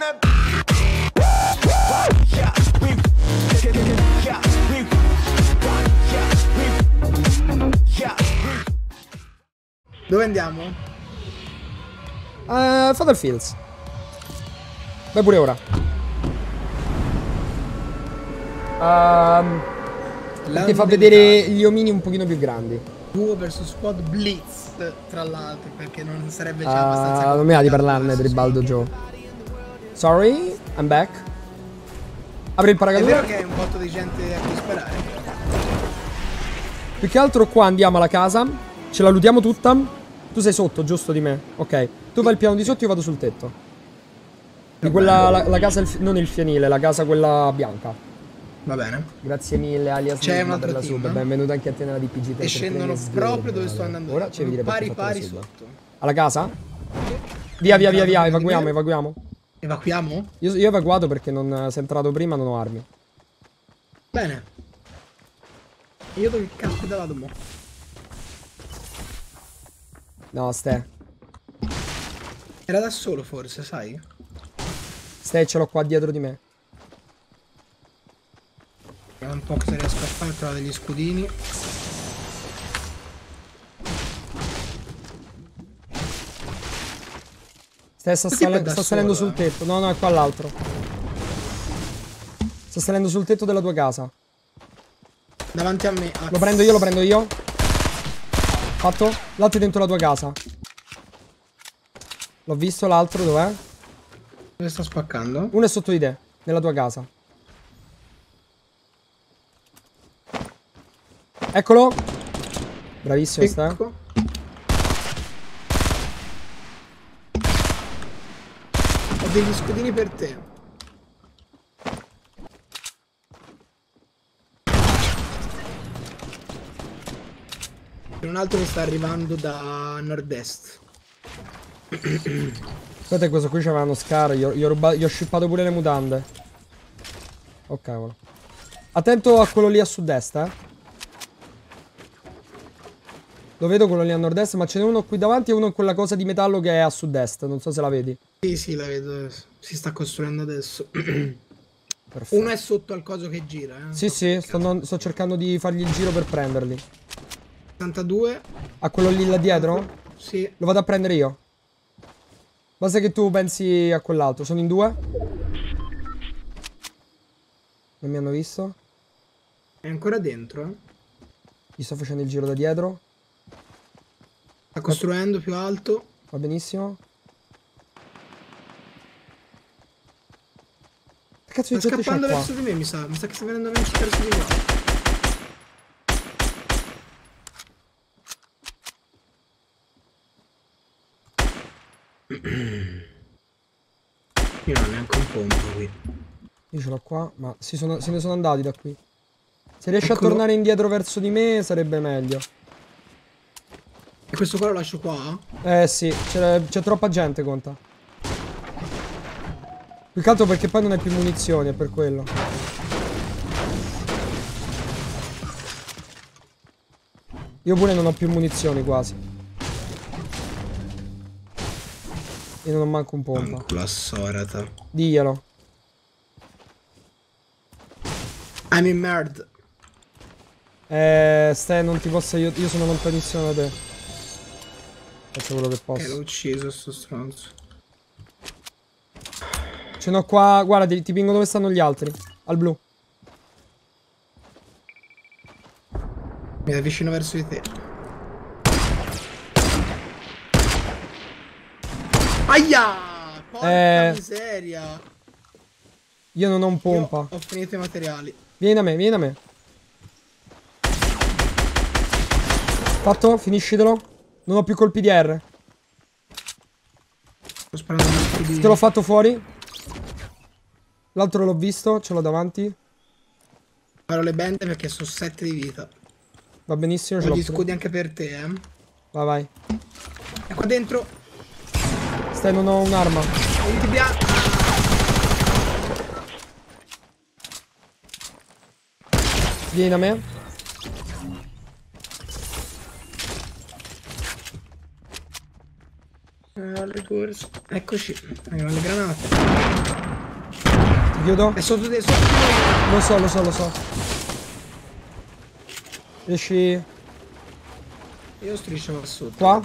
Dove andiamo? Fatal Fields. Vai pure ora. Che fa vedere gli omini un pochino più grandi. Duo versus squad blitz, tra l'altro, perché non sarebbe già abbastanza non mi va di parlarne, Tribaldo Joe. Sorry, I'm back. Apri il È paracadute. vero che è un botto di gente a cui sparare. Più che altro qua andiamo alla casa. Ce la lootiamo tutta. Tu sei sotto, giusto di me? Ok. Tu vai al piano di sotto, io vado sul tetto. Di quella, la casa, non il fienile, la casa quella bianca. Va bene. Grazie mille alias C'è un Nigma per altro la sub. team. Benvenuto anche a te nella DPG. E scendono proprio dove sto andando. Ora ci devi dire pari perché ho pari fatto la sub. sotto. Alla casa? Via, via, via, via, evacuiamo, evacuiamo. Evacuiamo? Io ho evacuato perché non sei entrato prima, non ho armi. Bene. Io dove caspita vado mo? No, Ste. Era da solo forse, sai? Ste, ce l'ho qua dietro di me. Vediamo un po' cosa riesco a fare, trovare degli scudini. Ste, sta salendo sul tetto. No, no, è qua l'altro. Sta salendo sul tetto della tua casa. Davanti a me. Lo prendo io, lo prendo io. Fatto? L'altro è dentro la tua casa. L'ho visto, l'altro dov'è? Dove sta spaccando? Uno è sotto di te, nella tua casa. Eccolo. Bravissimo, sta. Ecco. Ho degli scudini per te. C'è un altro che sta arrivando da nord-est. Guardate, questo qui c'aveva uno scar. Gli ho shippato pure le mutande. Oh cavolo. Attento a quello lì a sud-est, eh. Lo vedo quello lì a nord-est, ma ce n'è uno qui davanti e uno in quella cosa di metallo che è a sud-est. Non so se la vedi. Sì, sì, la vedo. Si sta costruendo adesso. Perfetto. Uno è sotto al coso che gira, eh. Sì, sì, sto cercando di fargli il giro per prenderli. 82. A quello lì là dietro? Sì. Lo vado a prendere io. Basta che tu pensi a quell'altro. Sono in due. Non mi hanno visto. È ancora dentro, eh. Gli sto facendo il giro da dietro. Sta costruendo più alto. Va benissimo. Che cazzo di Sta gente c'è scappando qua? verso di me, mi sa. Mi sa che sta venendo verso di me. Io non ho neanche un pompo qui. Io ce l'ho qua, ma se ne sono andati da qui. Se riesci Eccolo. a tornare indietro verso di me sarebbe meglio. E questo qua lo lascio qua? Eh sì, c'è troppa gente, conta. Più che altro perché poi non hai più munizioni, è per quello. Io pure non ho più munizioni quasi. Io non ho manco un pompa. Anculo assorata. Diglielo. I'm in merd. Ste, non ti posso aiutare. Io sono lontanissimo da te. Faccio quello che posso. L'ho ucciso sto stronzo. Ce n'ho qua. Guarda, ti pingo dove stanno gli altri. Al blu. Mi avvicino verso di te. Aia! Porca miseria! Io non ho un pompa. Io ho finito i materiali. Vieni da me, vieni da me. Fatto? Finiscitelo. Non ho più colpi di R. Sto sparando gli scudini. Te l'ho fatto fuori. L'altro l'ho visto, ce l'ho davanti. Sparo le bende perché sono 7 di vita. Va benissimo, ce Ho l'ho gli pure. scudi anche per te, eh. Vai, vai. E qua dentro. Stai, non ho un'arma. Non ti piace. Vieni da me. forse. Eccoci. Arrivano le granate. Ti chiudo? È sotto di noi. Lo so. Riesci... Io striscio qua sotto. Qua?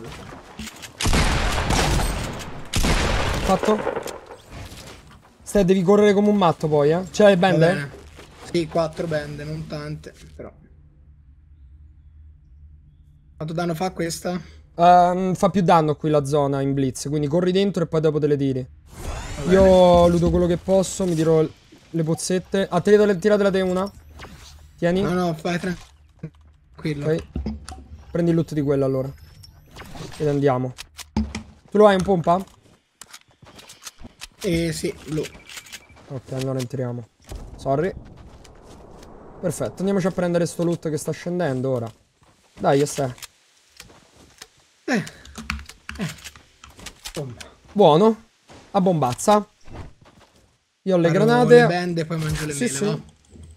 Fatto? Stai, devi correre come un matto poi, eh? C'hai le Va bende? bene. Sì, 4 bende, non tante, però. Quanto danno fa questa? Fa più danno qui la zona in blitz, quindi corri dentro e poi dopo te le tiri. Io ludo quello che posso, mi tiro le pozzette. Ah, tiratela te una. Tieni. No, fai tranquillo. Ok. Prendi il loot di quello allora. Ed andiamo. Tu lo hai un pompa? Sì, blu. Ok, allora entriamo. Sorry. Perfetto, andiamoci a prendere sto loot che sta scendendo ora. Dai, stai. Bomba. Buono. A bombazza. Io ho le Farò granate. le bende, poi mangio le Sì, mele, sì. va?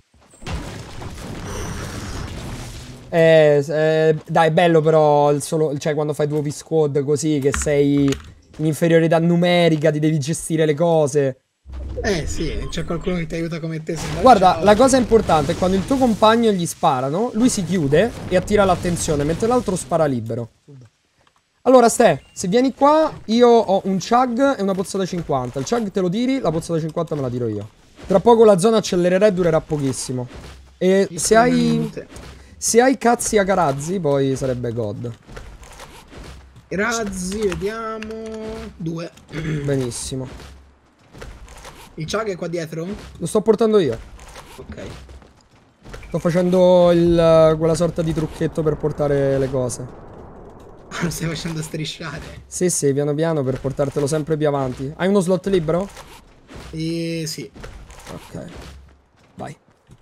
Dai, è bello però il solo, cioè quando fai 2v squad così che sei in inferiorità numerica, ti devi gestire le cose. Sì, c'è qualcuno che ti aiuta come te. Guarda, la cosa importante è quando il tuo compagno gli sparano, lui si chiude e attira l'attenzione, mentre l'altro spara libero. Allora, Ste, se vieni qua, io ho un chug e una pozza da 50. Il chug te lo tiri, la pozza da 50 me la tiro io. Tra poco la zona accelererà e durerà pochissimo. E se hai cazzi a carazzi, poi sarebbe god. I razzi, vediamo. 2. Benissimo. Il chug è qua dietro? Lo sto portando io. Ok. Sto facendo quella sorta di trucchetto per portare le cose. Lo stai facendo strisciare. Sì, piano piano per portartelo sempre più avanti. Hai uno slot libero? Sì. Ok. Vai.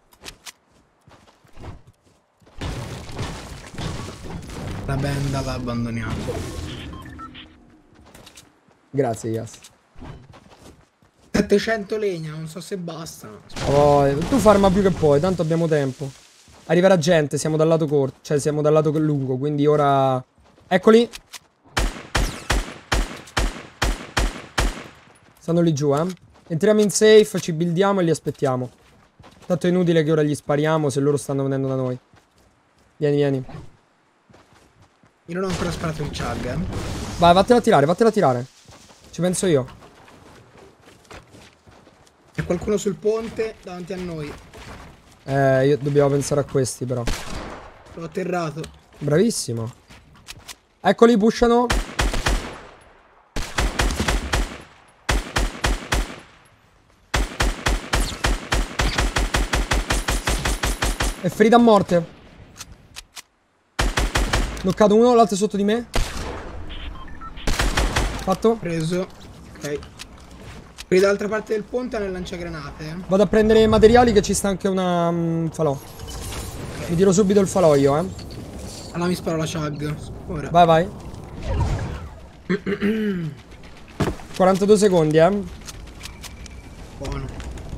La benda la abbandoniamo. Grazie, Yas. 700 legna, non so se bastano. Oh, tu farma più che puoi, tanto abbiamo tempo. Arriverà gente, siamo dal lato corto, cioè siamo dal lato lungo, quindi ora... Eccoli. Stanno lì giù, eh. Entriamo in safe, ci buildiamo e li aspettiamo. Tanto è inutile che ora gli spariamo se loro stanno venendo da noi. Vieni. Io non ho ancora sparato il chug, eh. Vai, vattela a tirare. Ci penso io. C'è qualcuno sul ponte davanti a noi. Dobbiamo pensare a questi però. L'ho atterrato. Bravissimo. Eccoli, pushano. È ferito a morte. Knoccato uno, l'altro è sotto di me. Fatto. Preso. Ok. Qui dall'altra parte del ponte hanno il lanciagranate. Vado a prendere i materiali che ci sta anche una falò. Okay. Mi tiro subito il falò io, eh. Allora mi sparo la chug. Ora. Vai. 42 secondi, eh. Buono.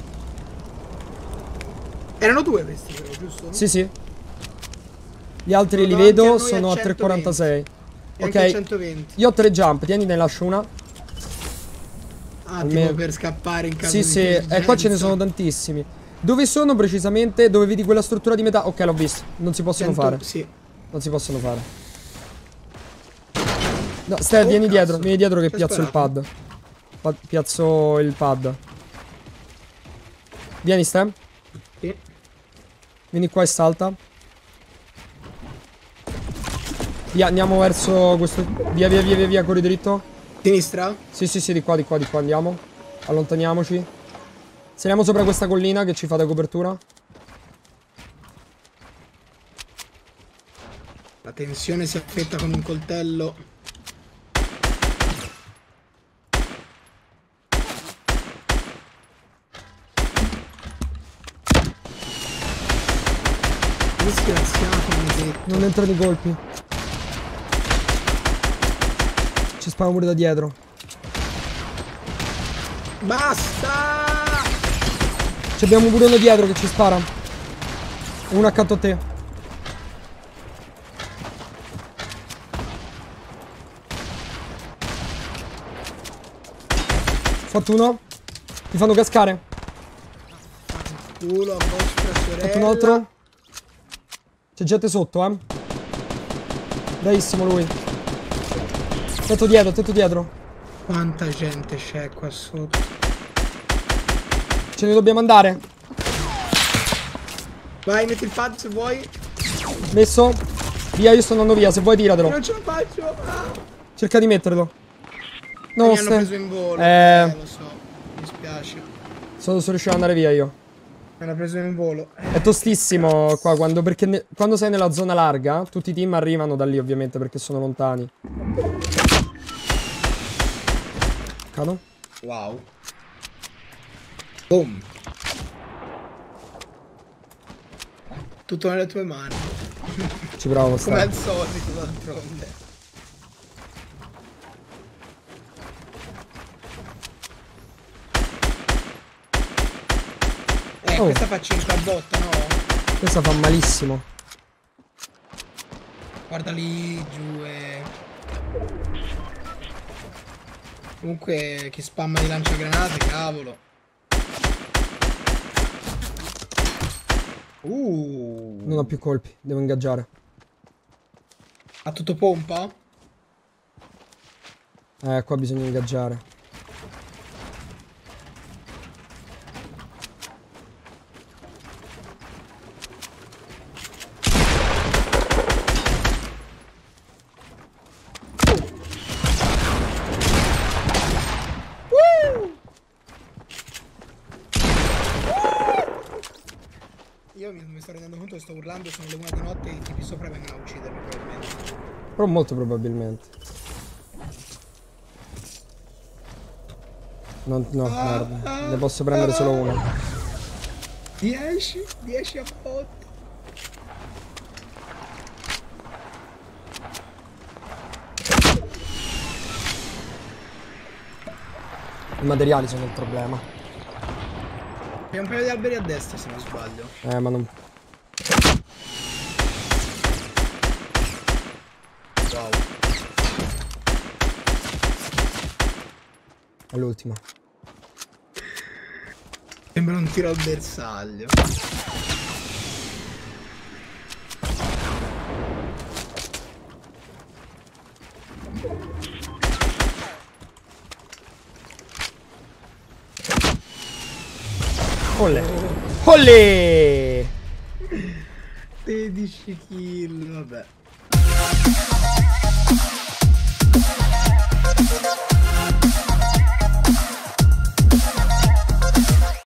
Erano 2 questi però, giusto? Sì. Gli altri li Davanti a vedo, noi sono a 3,46. E anche Ok. 120. Io ho 3 jump, tieni, ne lascio una. Tipo per scappare in caso Sì, di qua ce ne sono tantissimi. Dove sono precisamente? Dove vedi quella struttura di metà? Ok, l'ho visto. Non si possono fare. Sì. Non si possono fare. No, Steph, vieni dietro che piazzo il pad. Piazzo il pad. Vieni, Steph. Sì. Vieni qua e salta. Via, andiamo verso questo... Via, corri dritto. Sinistra? Sì, di qua, andiamo. Allontaniamoci. Saliamo sopra questa collina che ci fa da copertura. La tensione si affetta con un coltello. Disgraziato, maledetto. Non entrano i colpi. Ci spara pure da dietro. Basta! Ci abbiamo pure uno dietro che ci spara. Uno accanto a te. Fatto uno. Ti fanno cascare. Culo a vostra sorella. Fatto un altro. C'è gente sotto, eh. Bravissimo lui. Tetto dietro, tetto dietro. Quanta gente c'è qua sotto. Ce ne dobbiamo andare. Vai, metti il pad se vuoi. Messo. Via, io sto andando via. Se vuoi tiratelo. Non ce la faccio. Ah. Cerca di metterlo. No, Mi hanno preso in volo. Lo so. Mi spiace. Sono riuscito ad andare via io. Mi hanno preso in volo. È tostissimo qua perché quando sei nella zona larga, tutti i team arrivano da lì ovviamente perché sono lontani. Cado? Wow. Boom. Tutto nelle tue mani. Ci provo, Come sta. al solito, d'altronde. Oh. Questa fa 5 a botta, no? Questa fa malissimo. Guarda lì giù e... Comunque chi spamma di lanciagranate, cavolo. Non ho più colpi, devo ingaggiare. Ha tutto pompa? Qua bisogna ingaggiare. Io mi sto rendendo conto che sto urlando, sono le 1 di notte e i tipi sopra vengono a uccidermi probabilmente. Però molto probabilmente. No, merda. Ne posso prendere solo una. 10 a botta. I materiali sono il problema. C'è un paio di alberi a destra se non sbaglio. Ma non... Wow. È l'ultima. Sembra un tiro al bersaglio. Olle! Olle! 16 kill, vabbè.